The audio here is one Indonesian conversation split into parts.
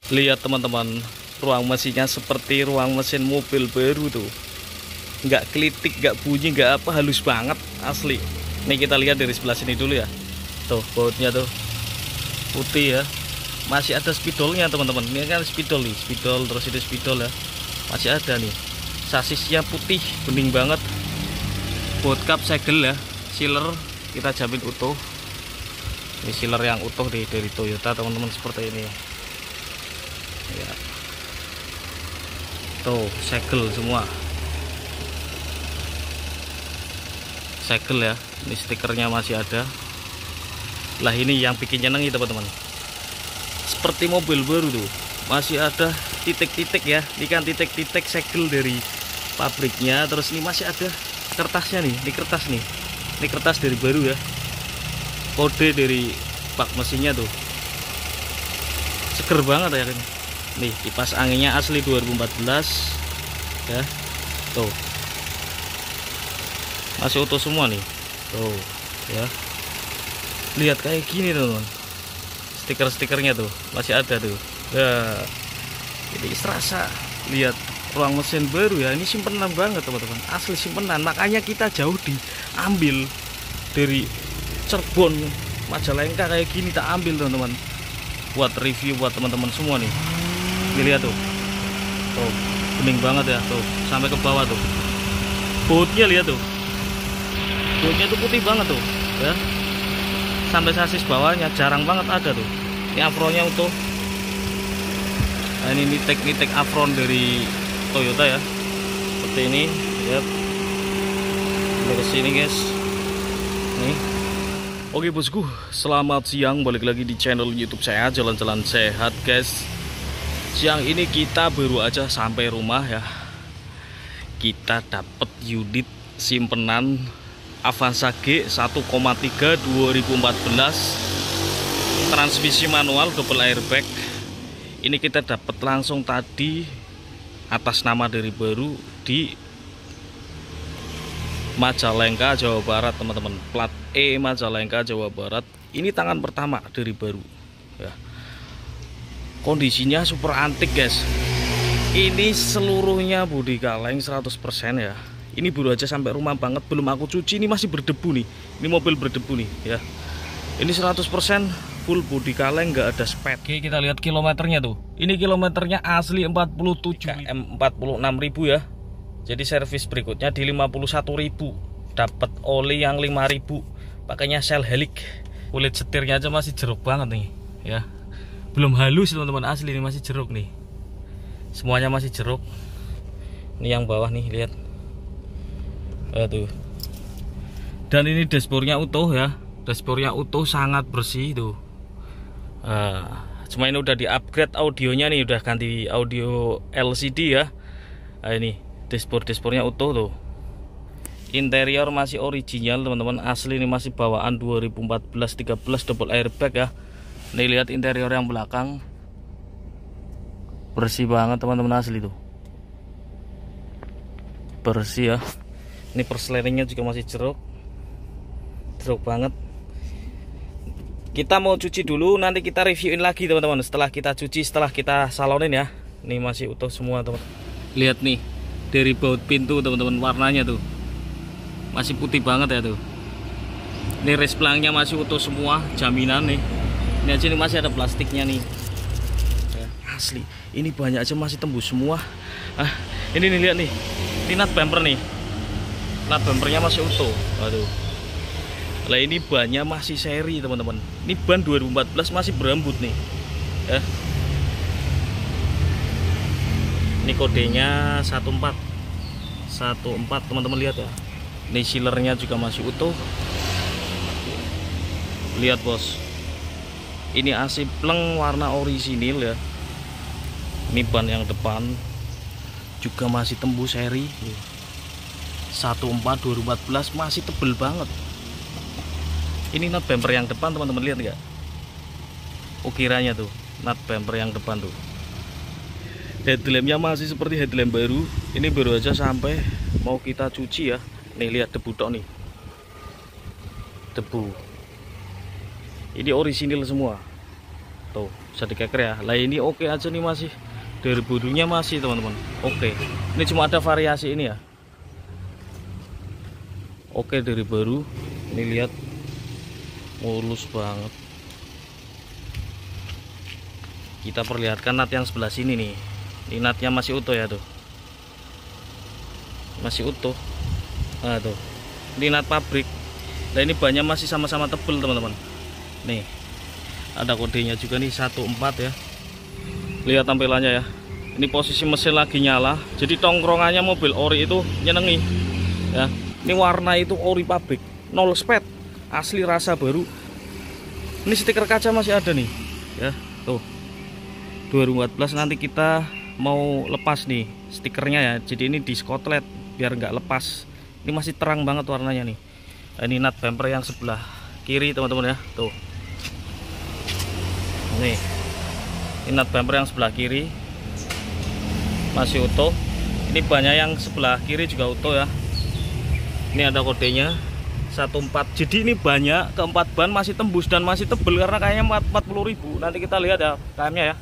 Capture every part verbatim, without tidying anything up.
Lihat teman-teman, ruang mesinnya seperti ruang mesin mobil baru tuh. Nggak kelitik, nggak bunyi, nggak apa, halus banget asli. Nih kita lihat dari sebelah sini dulu ya. Tuh bautnya tuh putih ya. Masih ada spidolnya teman-teman. Ini kan spidol nih, spidol terus itu spidol ya. Masih ada nih. Sasisnya putih, bening banget. Baut kap segel ya, sealer kita jamin utuh. Ini sealer yang utuh nih dari Toyota teman-teman, seperti ini. Ya. Tuh segel semua. Segel ya. Ini stikernya masih ada. Lah ini yang bikin nyeneng teman-teman. Seperti mobil baru tuh. Masih ada titik-titik ya. Ini kan titik-titik segel dari pabriknya. Terus ini masih ada kertasnya nih. Ini kertas nih. Ini kertas dari baru ya. Kode dari bak mesinnya tuh. Seger banget ya kan. Nih kipas anginnya asli dua ribu empat belas ya. Tuh masih utuh semua nih. Tuh ya. Lihat kayak gini teman-teman. Stiker-stikernya tuh masih ada tuh ya. Jadi serasa lihat ruang mesin baru ya. Ini simpenan banget teman-teman, asli simpenan. Makanya kita jauh diambil dari Cirebon, Majalengka kayak gini tak ambil teman-teman, buat review buat teman-teman semua nih. Lihat tuh, tuh bening banget ya, tuh sampai ke bawah tuh. Bautnya lihat tuh, bautnya tuh putih banget tuh, ya. Sampai sasis bawahnya jarang banget ada tuh. Ini afronnya utuh. Nah, ini nitek-nitek afron dari Toyota ya, seperti ini. Ya, ke sini guys. Nih. Oke bosku, selamat siang. Balik lagi di channel YouTube saya, Jalan-Jalan Sehat guys. Siang ini kita baru aja sampai rumah ya. Kita dapat unit simpenan Avanza G satu koma tiga dua ribu empat belas, transmisi manual double airbag. Ini kita dapat langsung tadi atas nama dari baru di Majalengka, Jawa Barat teman-teman. Plat E Majalengka, Jawa Barat. Ini tangan pertama dari baru ya. Kondisinya super antik guys. Ini seluruhnya bodi kaleng seratus persen ya. Ini baru aja sampai rumah banget, belum aku cuci. Ini masih berdebu nih. Ini mobil berdebu nih ya. Ini seratus persen full bodi kaleng, nggak ada spet. Oke, kita lihat kilometernya tuh. Ini kilometernya asli empat puluh tujuh ribu, empat puluh enam ribu ya. Jadi servis berikutnya di lima puluh satu ribu. Dapat oli yang lima ribu. Pakainya sel helik. Kulit setirnya aja masih jeruk banget nih ya. Belum halus teman-teman, asli ini masih jeruk nih. Semuanya masih jeruk. Ini yang bawah nih, lihat. Aduh. Dan ini dashboardnya utuh ya. Dashboardnya utuh, sangat bersih tuh. Uh, cuma ini udah di-upgrade audionya nih, udah ganti audio L C D ya. Nah, ini dashboard dashboardnya utuh tuh. Interior masih original teman-teman, asli ini masih bawaan dua ribu empat belas tiga belas double airbag ya. Nih lihat interior yang belakang, bersih banget teman-teman, asli tuh, bersih ya. Ini perselingnya juga masih jeruk, jeruk banget. Kita mau cuci dulu, nanti kita reviewin lagi teman-teman. Setelah kita cuci, setelah kita salonin ya. Ini masih utuh semua teman. Lihat nih dari baut pintu teman-teman, warnanya tuh masih putih banget ya tuh. Ini resplangnya masih utuh semua, jaminan nih. Ini aja nih masih ada plastiknya nih ya, asli. Ini banyak aja masih tembus semua. Ah, ini nih lihat nih. Ini nut bumper nih. Nut bumpernya masih utuh. Waduh. Lah ini bannya masih seri teman-teman. Ini ban dua ribu empat belas masih berambut nih. Ya. Ini kodenya satu empat satu empat teman-teman, lihat ya. Ini sealernya juga masih utuh. Lihat bos. Ini A C pleng warna orisinil ya. Ini ban yang depan juga masih tembus seri satu empat dua ribu empat belas, masih tebel banget. Ini nut bumper yang depan teman-teman, lihat nggak? Ukirannya tuh, nut bumper yang depan tuh. Headlampnya masih seperti headlamp baru. Ini baru aja sampai mau kita cuci ya. Nih lihat debu tok nih. Debu. Ini orisinil semua. tuh bisa dikeker ya. Lah ini oke aja nih, masih dari barunya masih teman-teman. Oke, ini cuma ada variasi ini ya. Oke dari baru, ini lihat mulus banget. Kita perlihatkan nat yang sebelah sini nih. Ini natnya masih utuh ya tuh, masih utuh. Nah tuh, ini nat pabrik. Nah ini bannya masih sama-sama tebel teman-teman. Nih ada kodenya juga nih, satu empat ya. Lihat tampilannya ya. Ini posisi mesin lagi nyala. Jadi tongkrongannya mobil ori itu nyenengi ya. Ini warna itu ori pabrik, nol spet, asli rasa baru. Ini stiker kaca masih ada nih ya. Tuh dua ribu empat belas, nanti kita mau lepas nih stikernya ya. Jadi ini di skotlet biar nggak lepas. Ini masih terang banget warnanya nih. Nah, ini nut bumper yang sebelah kiri teman-teman ya. Tuh nih, ini nut bumper yang sebelah kiri masih utuh. Ini bannya yang sebelah kiri juga utuh ya. Ini ada kodenya satu empat. Jadi ini banyak keempat ban masih tembus dan masih tebel karena kayaknya empat puluh ribu. Nanti kita lihat ya K M-nya ya.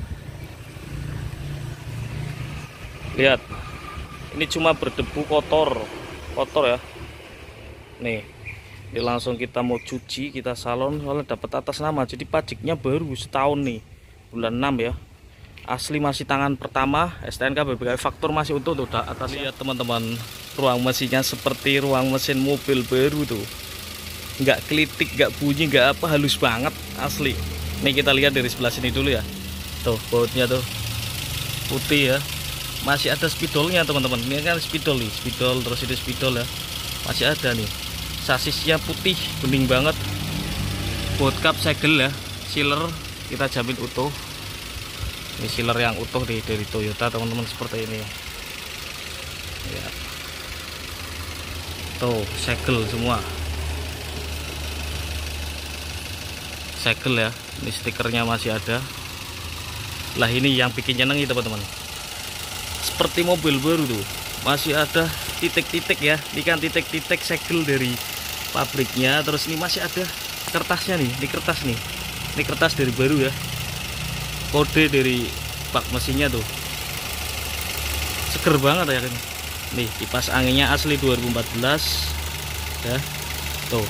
Lihat, ini cuma berdebu kotor kotor ya. Nih, ini langsung kita mau cuci, kita salon, soalnya dapat atas nama. Jadi pajaknya baru setahun nih, bulan enam ya. Asli masih tangan pertama, S T N K B B K faktur masih utuh tuh atas. Lihat teman-teman, ruang mesinnya seperti ruang mesin mobil baru tuh. Nggak kelitik, nggak bunyi, nggak apa, halus banget asli. Nih kita lihat dari sebelah sini dulu ya. Tuh bautnya tuh putih ya. Masih ada spidolnya teman-teman. Ini kan spidol nih, spidol terus ini spidol ya. Masih ada nih. Sasisnya putih, bening banget. Boot cup segel ya, sealer kita jamin utuh. Ini sealer yang utuh nih dari Toyota teman-teman, seperti ini ya. Tuh segel semua, segel ya. Ini stikernya masih ada. Lah ini yang bikin nyenengi teman-teman, seperti mobil baru tuh, masih ada titik-titik ya. Ini kan titik-titik segel dari pabriknya. Terus ini masih ada kertasnya nih, ini kertas nih, ini kertas dari baru ya. Kode dari bak mesinnya tuh seger banget ya kan. Nih kipas anginnya asli dua ribu empat belas ya. Tuh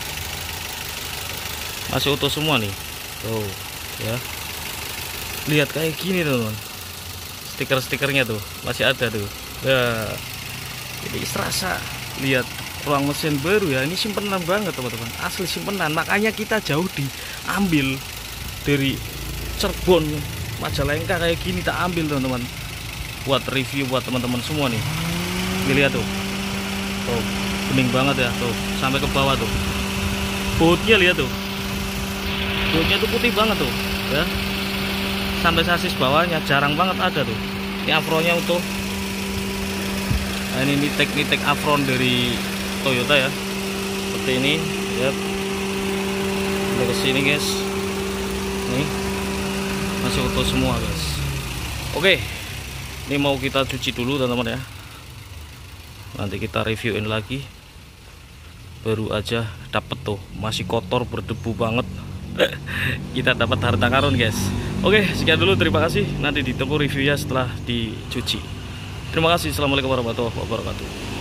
masih utuh semua nih. Tuh ya, lihat kayak gini teman-teman. Stiker-stikernya tuh masih ada tuh ya. Jadi serasa lihat ruang mesin baru ya. Ini simpenan banget teman-teman, asli simpenan. Makanya kita jauh diambil dari Cirebon, Majalengka kayak gini tak ambil teman-teman, buat review buat teman-teman semua nih. Ini lihat tuh, tuh bening banget ya tuh, sampai ke bawah tuh. Bautnya lihat tuh, bautnya tuh putih banget tuh ya. Sampai sasis bawahnya jarang banget ada tuh. Ini afronnya utuh. Nah, ini nitek-nitek afron dari Toyota ya, seperti ini ya. Udah kesini guys, nih masih utuh semua guys. Oke, ini mau kita cuci dulu teman-teman ya. Nanti kita reviewin lagi. Baru aja dapet tuh, masih kotor berdebu banget. Kita dapat harta karun guys. Oke, sekian dulu, terima kasih. Nanti ditunggu reviewnya setelah dicuci. Terima kasih. Assalamualaikum warahmatullahi wabarakatuh.